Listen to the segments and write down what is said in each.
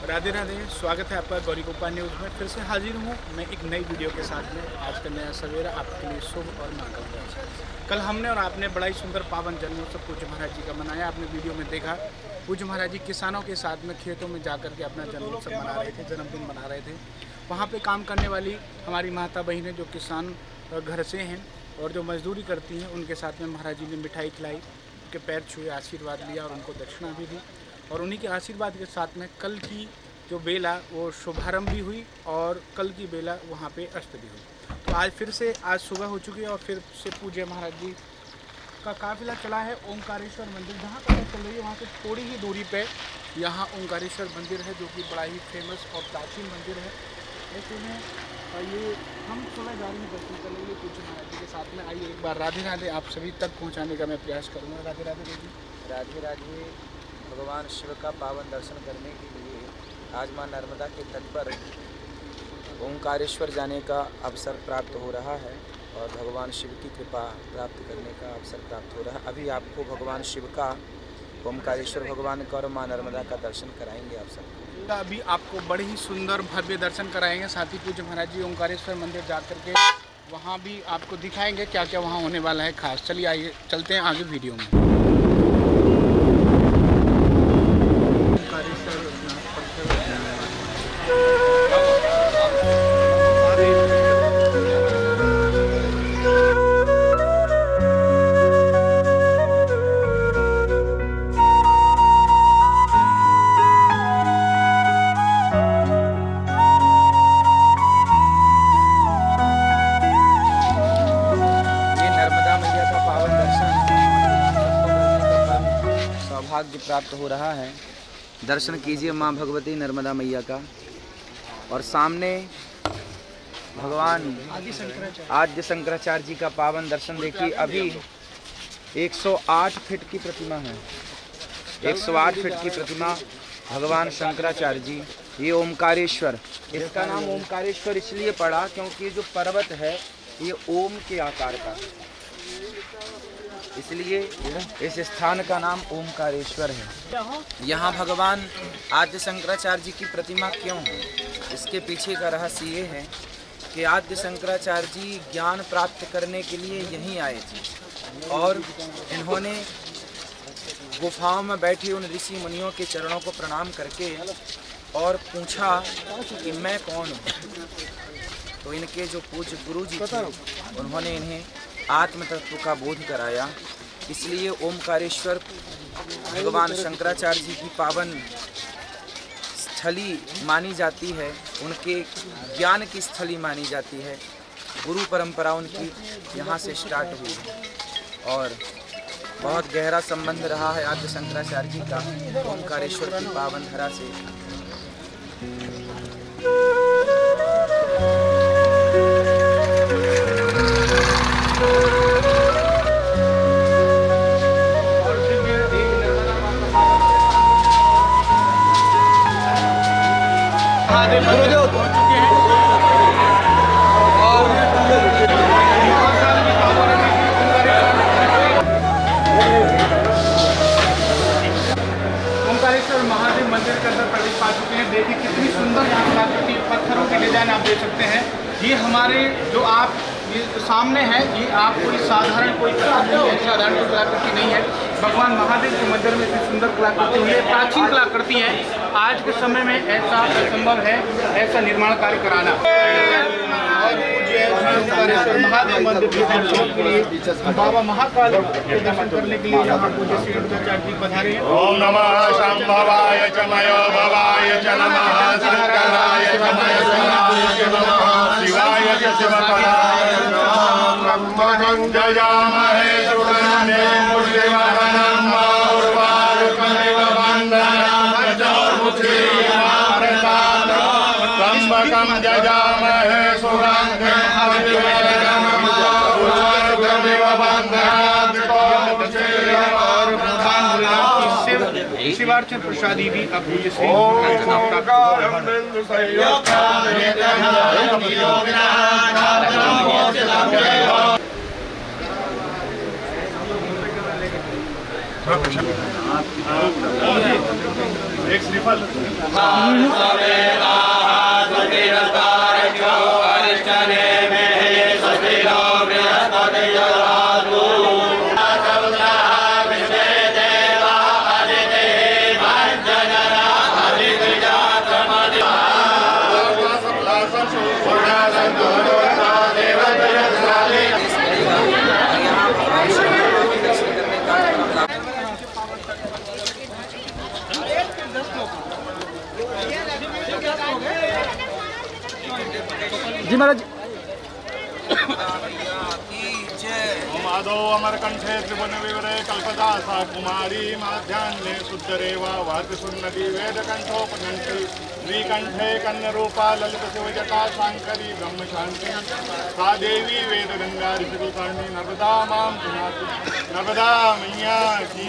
राधे राधे, स्वागत है आपका गौरी गोपाल न्यूज़ में। फिर से हाजिर हूँ मैं एक नई वीडियो के साथ में। आज का नया सवेरा आपके लिए शुभ और मंगलमय। कल हमने और आपने बड़ा ही सुंदर पावन जन्मोत्सव पूज्य महाराज जी का मनाया। आपने वीडियो में देखा पूज्य महाराज जी किसानों के साथ में खेतों में जा के अपना जन्मोत्सव मना रहे थे, जन्मदिन मना रहे थे। वहाँ पर काम करने वाली हमारी माता बहनें जो किसान घर से हैं और जो मजदूरी करती हैं, उनके साथ में महाराज जी ने मिठाई खिलाई, उनके पैर छुए, आशीर्वाद लिया और उनको दक्षिणा भी दी। और उन्हीं के आशीर्वाद के साथ में कल की जो बेला वो शुभारंभ भी हुई और कल की बेला वहाँ पे अस्त भी हुई। तो आज फिर से आज सुबह हो चुकी है और फिर से पूज्य महाराज जी का काफिला चला है ओंकारेश्वर मंदिर। जहाँ पर चल रही है वहाँ से थोड़ी ही दूरी पे यहाँ ओंकारेश्वर मंदिर है, जो कि बड़ा ही फेमस और प्राचीन मंदिर है। ऐसे में ये हम सुबह जा रहे हैं दर्शन करने के लिए पूज्य महाराज जी के साथ में। आइए एक बार राधे राधे आप सभी तक पहुँचाने का मैं प्रयास करूँगा। राधे राधे जी। राधे राधे। भगवान शिव का पावन दर्शन करने के लिए आज माँ नर्मदा के तट पर ओंकारेश्वर जाने का अवसर प्राप्त हो रहा है और भगवान शिव की कृपा प्राप्त करने का अवसर प्राप्त हो रहा है। अभी आपको भगवान शिव का, ओंकारेश्वर भगवान का और माँ नर्मदा का दर्शन कराएंगे आप सबको। अभी आपको बड़े ही सुंदर भव्य दर्शन कराएंगे। साथ ही पूज्य महाराज जी ओंकारेश्वर मंदिर जा करके वहाँ भी आपको दिखाएंगे क्या क्या वहाँ होने वाला है खास। चलिए आइए चलते हैं आगे वीडियो में। सौभाग्य प्राप्त हो रहा है। दर्शन कीजिए माँ भगवती नर्मदा मैया का। और सामने भगवान आद्य शंकराचार्य जी का पावन दर्शन देखिए। अभी 108 फीट की प्रतिमा है, 108 फीट की प्रतिमा भगवान शंकराचार्य जी। ये ओमकारेश्वर, इसका नाम ओमकारेश्वर इसलिए पड़ा क्योंकि जो पर्वत है ये ओम के आकार का, इसलिए इस स्थान का नाम ओमकारेश्वर है। यहाँ भगवान आद्य शंकराचार्य जी की प्रतिमा क्यों है, इसके पीछे का रहस्य ये है कि आद्य शंकराचार्य जी ज्ञान प्राप्त करने के लिए यहीं आए थे और इन्होंने गुफाओं में बैठे उन ऋषि मुनियों के चरणों को प्रणाम करके और पूछा कि मैं कौन हूँ। तो इनके जो पूज्य गुरु जी थे उन्होंने इन्हें आत्म तत्व का बोध कराया। इसलिए ओमकारेश्वर भगवान शंकराचार्य जी की पावन स्थली मानी जाती है, उनके ज्ञान की स्थली मानी जाती है। गुरु परंपरा उनकी यहाँ से स्टार्ट हुई है और बहुत गहरा संबंध रहा है आद्य शंकराचार्य जी का ओमकारेश्वर की पावन धरा से। गुरुदेव पहुंच चुके हैं और ओंकारेश्वर महादेव मंदिर के अंदर प्रवेश पा चुके हैं। देखिए कितनी सुंदर यहाँ कलाकृति, पत्थरों की डिजाइन आप देख सकते हैं। ये हमारे जो आप ये सामने है, ये आप कोई साधारण कोई कलाकृति है, साधारण कोई कलाकृति नहीं है। भगवान महादेव के मंदिर में इतनी सुंदर कलाकृति हुई है, प्राचीन कलाकृति है। आज के समय में ऐसा असंभव है ऐसा निर्माण कार्य कराना। और ओंकारेश्वर महादेव मंदिर के दर्शन के लिए बाबा महाकाल के दर्शन करने के लिए यहाँ पूज्य श्री शंकराचार्य जी पधारे हैं। ओम नमः शंभवाय च मयो भवाय च नमः शंकराय च मयो शिवाय च शिवपदाय नमः। जयामहे सुगन्धे पुष्टिवर्धनम् उर्वारुकमिव वन्दनाम् त्र्यम्बकं जयामहे सुगन्धिं पुष्टिवर्धनम् उर्वारुकमिव वन्दनाम्। शिवार्चन प्रसादी भी अब पूज्य श्री एक श्रीफल। जी महाराज। माधो अमरकंठे त्रिभुवन विवरे कल्पदासा कुमारी माध्यान्हे शुद्धरेवा वार्तिसुन्नति वेदकंठोपकंठी द्विकंठे कन्यरूपा ललित शिवजटा शांकरी ब्रह्म शांति सा देवी वेद गंगा ऋषिकुलकर्णी नर्मदा मां पुनातु। नर्मदा मैया की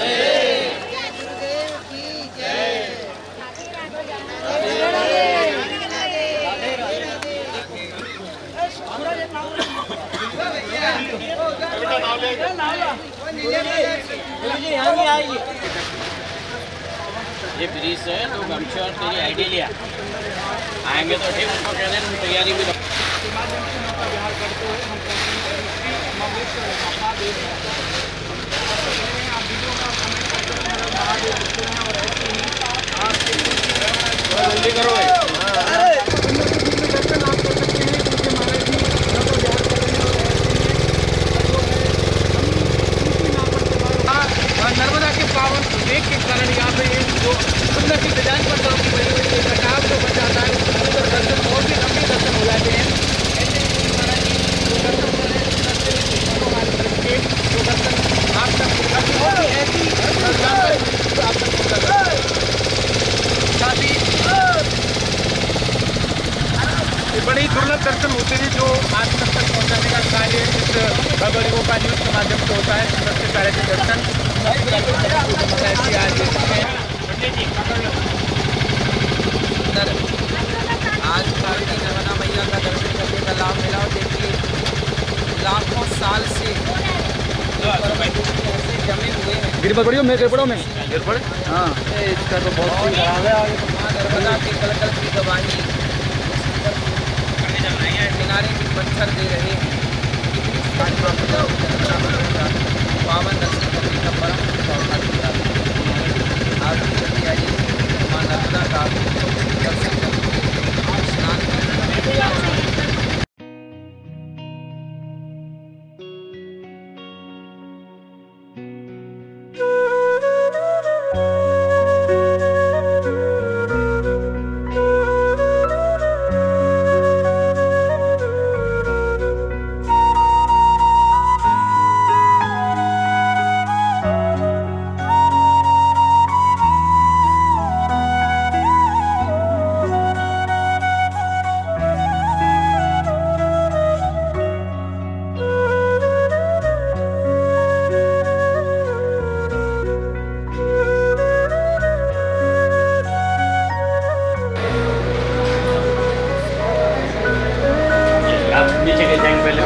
ये ब्रिज है तो गमछे और तेरी आईडी लिया आएंगे तो ठीक, उनको कह दें तैयारी भी जल्दी करो नर्मदा के पावन वेग के कारण यहाँ पे जो सुंदर की डिजाइन पर काम की गई हुई है, कटाव जो बन जाता है, सुंदर दर्शन और भी लंबे दर्शन हो जाते हैं। ऐसे ही महाराज जी जो दर्शन कर रहे हैं हमारे तरफ के जो दर्शन आप तक और भी ऐसी जानकारी आप तक पहुँचा साथ ही बड़ी दुर्लभ दर्शन होते हैं जो आज तक पहुँचाने का कार्य इस खबरों का न्यूज़ के माध्यम से होता है। सबसे पहले जो दर्शन आज भारती नर्मदा मैया का दर्शन करने का लाभ मिला। और देखिए लाखों साल से ऐसे जमे हुए हैं। गिरबड़ियों में हाँ इसका तो बहुत माँ नर्मदा के कलकल की गवाही किनारे भी पत्थर दे रहे हैं। पावन दर्शन करने का परम सौभाग्य आज की आई माँ नर्मदा का दर्शन करके स्नान करने नीचे के जाएंगे पहले।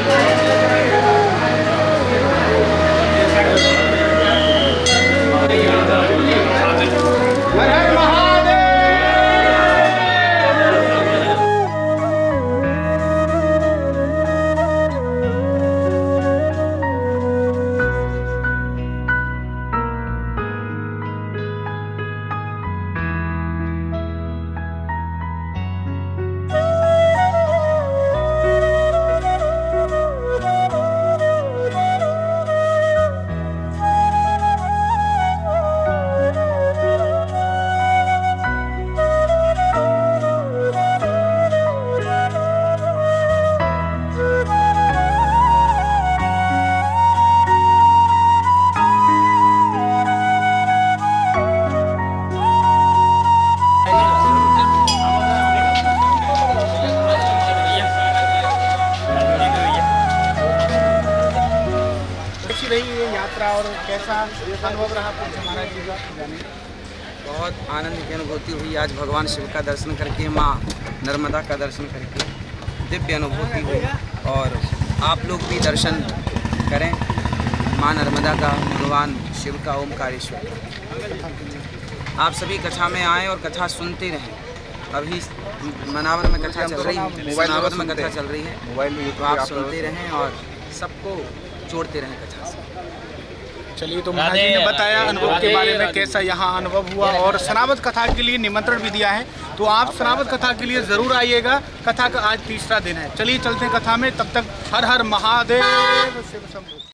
और कैसा अनुभव रहा महाराज जी का जाने? बहुत आनंद की अनुभूति हुई आज भगवान शिव का दर्शन करके, माँ नर्मदा का दर्शन करके दिव्य अनुभूति हुई। और आप लोग भी दर्शन करें माँ नर्मदा का, भगवान शिव का, ओमकारेश्वर का। आप सभी कथा में आएँ और कथा सुनते रहें। अभी मनावर में कथा चल रही है, मनावर में कथा चल रही है, मोबाइल में तो आप सुनते रहें और सबको जोड़ते रहें कथा से। चलिए, तो महाराज जी ने बताया अनुभव के बारे में, कैसा यहाँ अनुभव हुआ और सनावद कथा के लिए निमंत्रण भी दिया है। तो आप सनावद कथा के लिए ज़रूर आइएगा। कथा का आज तीसरा दिन है। चलिए चलते हैं कथा में, तब तक हर हर महादेव शिव शंभू।